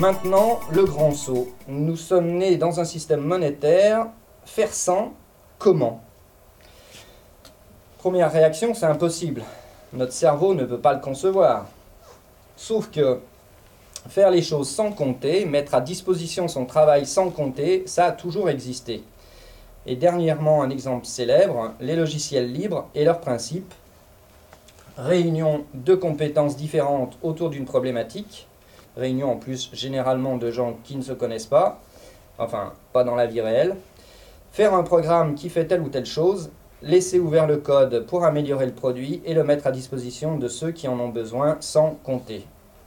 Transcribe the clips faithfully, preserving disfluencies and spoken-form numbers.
Maintenant, le grand saut. Nous sommes nés dans un système monétaire. Faire sans, comment? Première réaction, c'est impossible. Notre cerveau ne peut pas le concevoir. Sauf que faire les choses sans compter, mettre à disposition son travail sans compter, ça a toujours existé. Et dernièrement, un exemple célèbre, les logiciels libres et leurs principes. Réunion de compétences différentes autour d'une problématique. Réunion en plus généralement de gens qui ne se connaissent pas, enfin pas dans la vie réelle. Faire un programme qui fait telle ou telle chose, laisser ouvert le code pour améliorer le produit et le mettre à disposition de ceux qui en ont besoin sans compter.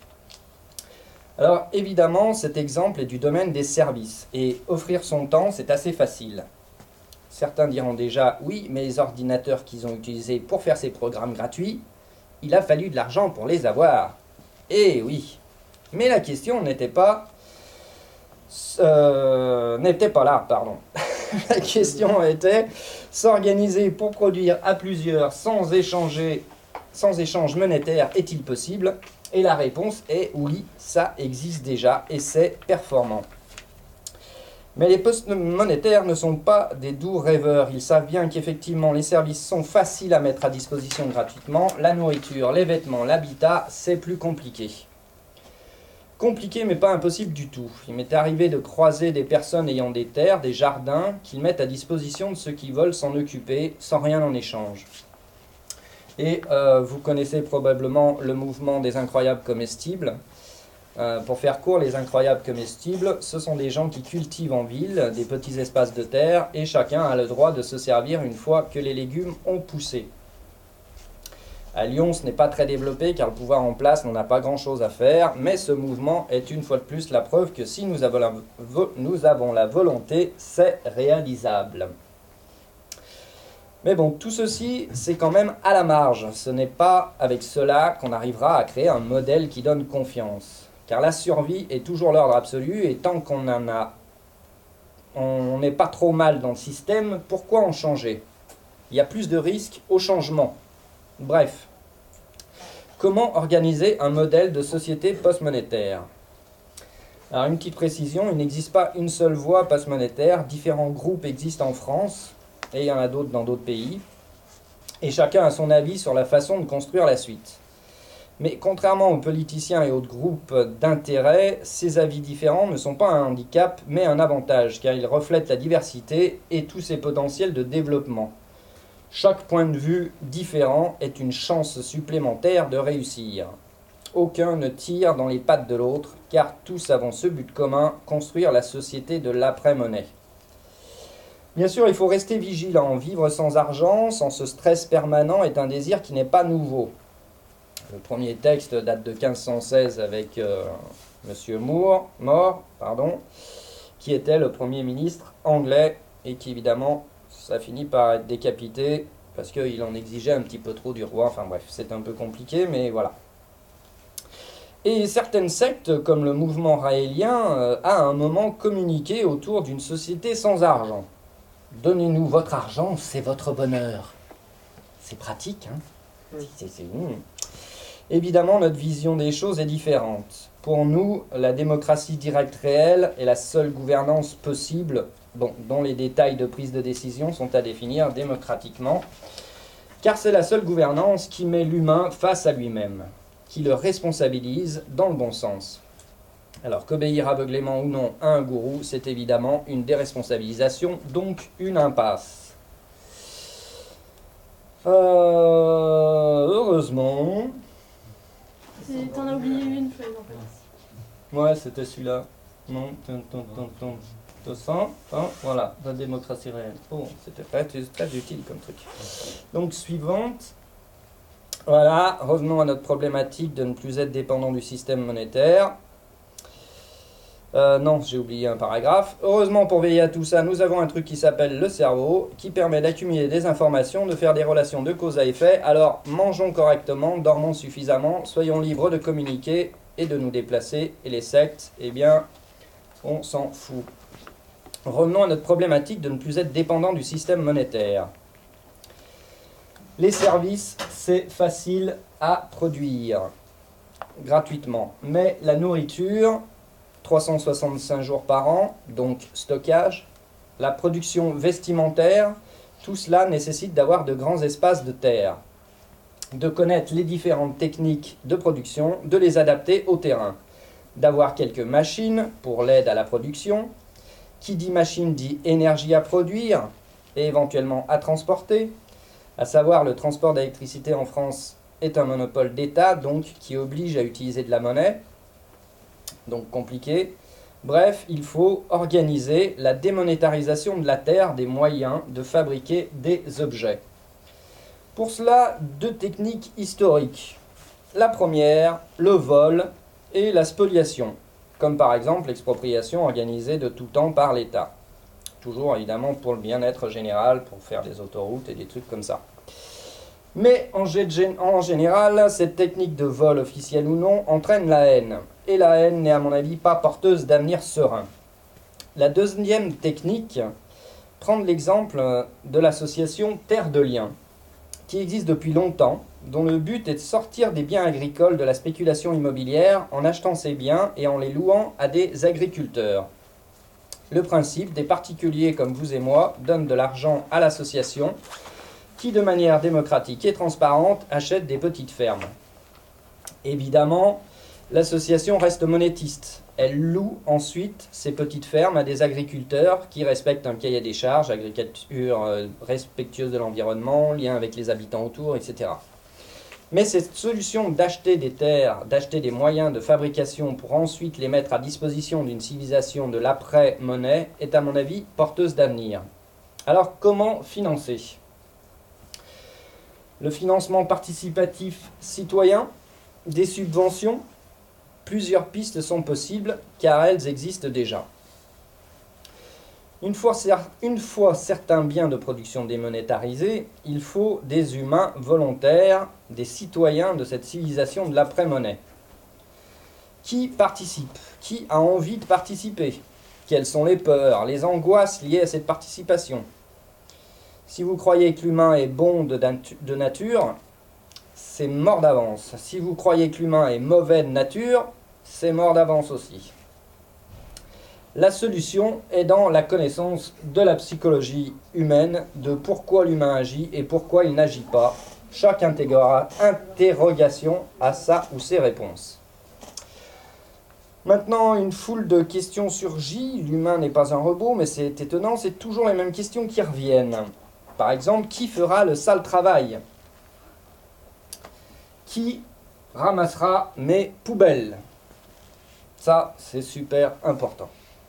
Alors évidemment, cet exemple est du domaine des services et offrir son temps, c'est assez facile. Certains diront déjà, oui, mais les ordinateurs qu'ils ont utilisés pour faire ces programmes gratuits, il a fallu de l'argent pour les avoir. Eh oui, mais la question n'était pas, euh, n'était pas là, pardon. La question était, s'organiser pour produire à plusieurs sans échanger, sans échange monétaire, est-il possible? Et la réponse est oui, ça existe déjà et c'est performant. Mais les postes monétaires ne sont pas des doux rêveurs. Ils savent bien qu'effectivement les services sont faciles à mettre à disposition gratuitement. La nourriture, les vêtements, l'habitat, c'est plus compliqué. Compliqué mais pas impossible du tout. Il m'est arrivé de croiser des personnes ayant des terres, des jardins, qu'ils mettent à disposition de ceux qui veulent s'en occuper sans rien en échange. Et euh, vous connaissez probablement le mouvement des incroyables comestibles. Euh, pour faire court, les incroyables comestibles, ce sont des gens qui cultivent en ville des petits espaces de terre et chacun a le droit de se servir une fois que les légumes ont poussé. À Lyon, ce n'est pas très développé car le pouvoir en place n'en a pas grand-chose à faire, mais ce mouvement est une fois de plus la preuve que si nous avons la, nous avons la volonté, c'est réalisable. Mais bon, tout ceci, c'est quand même à la marge. Ce n'est pas avec cela qu'on arrivera à créer un modèle qui donne confiance. Car la survie est toujours l'ordre absolu, et tant qu'on en a, on n'est pas trop mal dans le système, pourquoi en changer? Il y a plus de risques au changement. Bref, comment organiser un modèle de société post-monétaire? Alors une petite précision, il n'existe pas une seule voie post-monétaire, différents groupes existent en France, et il y en a d'autres dans d'autres pays, et chacun a son avis sur la façon de construire la suite. Mais contrairement aux politiciens et autres groupes d'intérêt, ces avis différents ne sont pas un handicap, mais un avantage, car ils reflètent la diversité et tous ses potentiels de développement. Chaque point de vue différent est une chance supplémentaire de réussir. Aucun ne tire dans les pattes de l'autre, car tous avons ce but commun, construire la société de l'après-monnaie. Bien sûr, il faut rester vigilant. Vivre sans argent, sans ce stress permanent, est un désir qui n'est pas nouveau. Le premier texte date de quinze cent seize avec euh, Monsieur Moore, More, pardon, qui était le Premier ministre anglais et qui évidemment, ça finit par être décapité parce qu'il en exigeait un petit peu trop du roi. Enfin bref, c'est un peu compliqué, mais voilà. Et certaines sectes, comme le mouvement raélien, euh, a à un moment communiqué autour d'une société sans argent. Donnez-nous votre argent, c'est votre bonheur. C'est pratique, hein? Oui. C'est, c'est, mmh. Évidemment, notre vision des choses est différente. Pour nous, la démocratie directe réelle est la seule gouvernance possible, bon, dont les détails de prise de décision sont à définir démocratiquement, car c'est la seule gouvernance qui met l'humain face à lui-même, qui le responsabilise dans le bon sens. Alors qu'obéir aveuglément ou non à un gourou, c'est évidemment une déresponsabilisation, donc une impasse. Euh, heureusement... T'en as oublié une, feuille en fait. Ouais, c'était celui-là. Non, deux cents, hein, voilà, la démocratie réelle. Oh, c'était très, très utile comme truc. Donc, suivante. Voilà, revenons à notre problématique de ne plus être dépendant du système monétaire. Euh, non, j'ai oublié un paragraphe. Heureusement, pour veiller à tout ça, nous avons un truc qui s'appelle le cerveau, qui permet d'accumuler des informations, de faire des relations de cause à effet. Alors, mangeons correctement, dormons suffisamment, soyons libres de communiquer et de nous déplacer. Et les sectes, eh bien, on s'en fout. Revenons à notre problématique de ne plus être dépendant du système monétaire. Les services, c'est facile à produire gratuitement. Mais la nourriture... trois cent soixante-cinq jours par an, donc stockage, la production vestimentaire, tout cela nécessite d'avoir de grands espaces de terre, de connaître les différentes techniques de production, de les adapter au terrain, d'avoir quelques machines pour l'aide à la production. Qui dit machine dit énergie à produire et éventuellement à transporter, à savoir le transport d'électricité en France est un monopole d'État, donc qui oblige à utiliser de la monnaie, donc compliqué. Bref, il faut organiser la démonétarisation de la terre, des moyens de fabriquer des objets. Pour cela, deux techniques historiques. La première, le vol et la spoliation, comme par exemple l'expropriation organisée de tout temps par l'État. Toujours évidemment pour le bien-être général, pour faire des autoroutes et des trucs comme ça. Mais en, en général, cette technique de vol, officielle ou non, entraîne la haine. Et la haine n'est à mon avis pas porteuse d'avenir serein. La deuxième technique, prendre l'exemple de l'association Terre de Liens, qui existe depuis longtemps, dont le but est de sortir des biens agricoles de la spéculation immobilière en achetant ces biens et en les louant à des agriculteurs. Le principe, des particuliers comme vous et moi donnent de l'argent à l'association qui, de manière démocratique et transparente, achète des petites fermes. Évidemment, l'association reste monétiste. Elle loue ensuite ces petites fermes à des agriculteurs qui respectent un cahier des charges, agriculture euh, respectueuse de l'environnement, lien avec les habitants autour, et cetera. Mais cette solution d'acheter des terres, d'acheter des moyens de fabrication pour ensuite les mettre à disposition d'une civilisation de l'après-monnaie est à mon avis porteuse d'avenir. Alors comment financer ? Le financement participatif citoyen, des subventions, plusieurs pistes sont possibles car elles existent déjà. Une fois, une fois certains biens de production démonétarisés, il faut des humains volontaires, des citoyens de cette civilisation de l'après-monnaie. Qui participe ? Qui a envie de participer ? Quelles sont les peurs, les angoisses liées à cette participation ? Si vous croyez que l'humain est bon de, de nature, c'est mort d'avance. Si vous croyez que l'humain est mauvais de nature, c'est mort d'avance aussi. La solution est dans la connaissance de la psychologie humaine, de pourquoi l'humain agit et pourquoi il n'agit pas. Chaque interrogation a sa ou ses réponses. Maintenant, une foule de questions surgit. L'humain n'est pas un robot, mais c'est étonnant, c'est toujours les mêmes questions qui reviennent. Par exemple, qui fera le sale travail ? Qui ramassera mes poubelles ? Ça, c'est super important.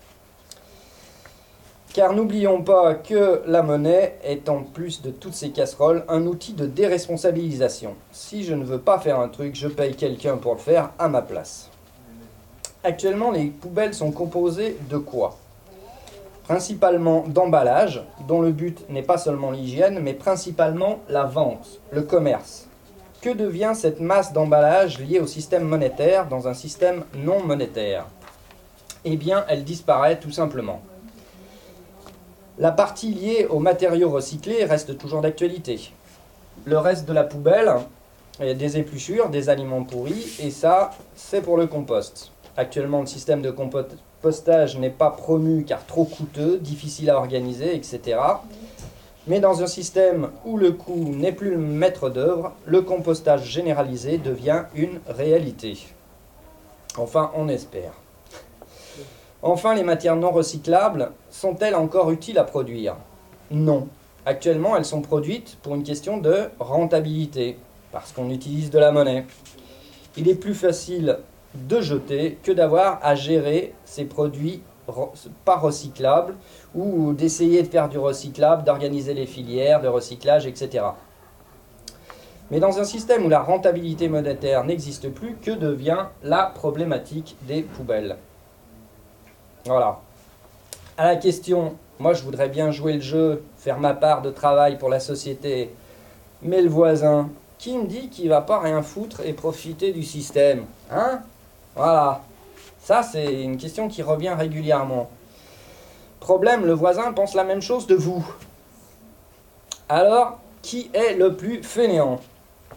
Car n'oublions pas que la monnaie est, en plus de toutes ces casseroles, un outil de déresponsabilisation. Si je ne veux pas faire un truc, je paye quelqu'un pour le faire à ma place. Actuellement, les poubelles sont composées de quoi ? Principalement d'emballages, dont le but n'est pas seulement l'hygiène, mais principalement la vente, le commerce. Que devient cette masse d'emballage liée au système monétaire dans un système non monétaire ? Eh bien, elle disparaît tout simplement. La partie liée aux matériaux recyclés reste toujours d'actualité. Le reste de la poubelle, il y a des épluchures, des aliments pourris, et ça, c'est pour le compost. Actuellement, le système de compostage n'est pas promu car trop coûteux, difficile à organiser, et cetera. Mais dans un système où le coût n'est plus le maître d'œuvre, le compostage généralisé devient une réalité. Enfin, on espère. Enfin, les matières non recyclables sont-elles encore utiles à produire ? Non. Actuellement, elles sont produites pour une question de rentabilité, parce qu'on utilise de la monnaie. Il est plus facile de jeter que d'avoir à gérer ces produits pas recyclables ou d'essayer de faire du recyclable, d'organiser les filières de recyclage, et cetera. Mais dans un système où la rentabilité monétaire n'existe plus, que devient la problématique des poubelles ? Voilà. À la question, moi je voudrais bien jouer le jeu, faire ma part de travail pour la société, mais le voisin, qui me dit qu'il ne va pas rien foutre et profiter du système ? Hein ? Voilà. Ça, c'est une question qui revient régulièrement. Problème, le voisin pense la même chose de vous. Alors, qui est le plus fainéant ?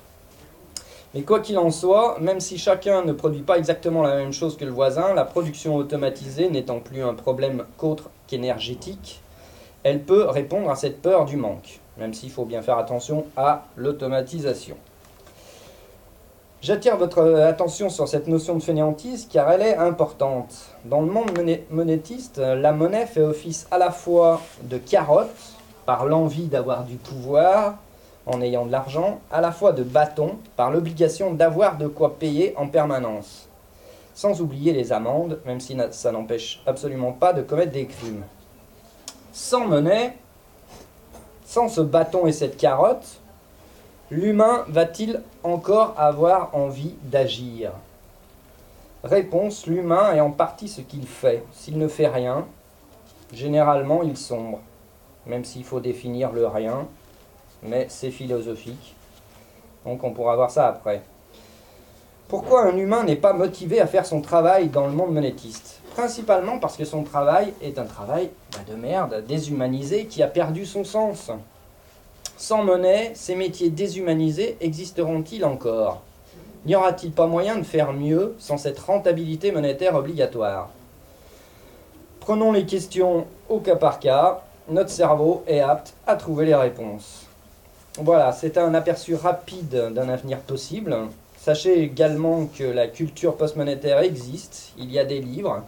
Et quoi qu'il en soit, même si chacun ne produit pas exactement la même chose que le voisin, la production automatisée n'étant plus un problème qu'autre qu'énergétique, elle peut répondre à cette peur du manque, même s'il faut bien faire attention à l'automatisation. J'attire votre attention sur cette notion de fainéantise car elle est importante. Dans le monde monétiste, la monnaie fait office à la fois de carotte, par l'envie d'avoir du pouvoir en ayant de l'argent, à la fois de bâton, par l'obligation d'avoir de quoi payer en permanence. Sans oublier les amendes, même si ça n'empêche absolument pas de commettre des crimes. Sans monnaie, sans ce bâton et cette carotte, l'humain va-t-il encore avoir envie d'agir? Réponse, l'humain est en partie ce qu'il fait. S'il ne fait rien, généralement il sombre. Même s'il faut définir le rien, mais c'est philosophique. Donc on pourra voir ça après. Pourquoi un humain n'est pas motivé à faire son travail dans le monde monétiste? Principalement parce que son travail est un travail bah, de merde, déshumanisé, qui a perdu son sens. Sans monnaie, ces métiers déshumanisés existeront-ils encore? N'y aura-t-il pas moyen de faire mieux sans cette rentabilité monétaire obligatoire? Prenons les questions au cas par cas. Notre cerveau est apte à trouver les réponses. Voilà, c'est un aperçu rapide d'un avenir possible. Sachez également que la culture post-monétaire existe. Il y a des livres,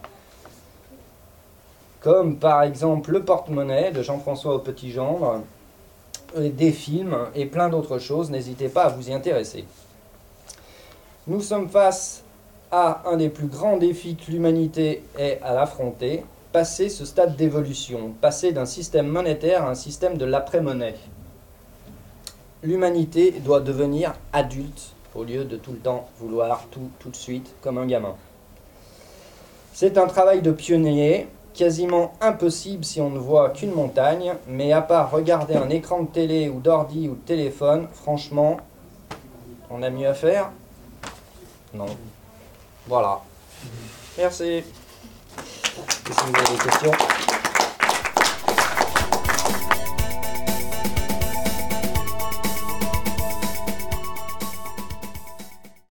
comme par exemple Le porte-monnaie de Jean-François Au-Petit-Gendre, des films et plein d'autres choses. N'hésitez pas à vous y intéresser. Nous sommes face à un des plus grands défis que l'humanité ait à l'affronter, passer ce stade d'évolution, passer d'un système monétaire à un système de l'après-monnaie. L'humanité doit devenir adulte au lieu de tout le temps vouloir tout tout de suite comme un gamin. C'est un travail de pionnier, quasiment impossible si on ne voit qu'une montagne, mais à part regarder un écran de télé ou d'ordi ou de téléphone, franchement, on a mieux à faire? Non. Voilà. Merci. Et si vous avez des questions?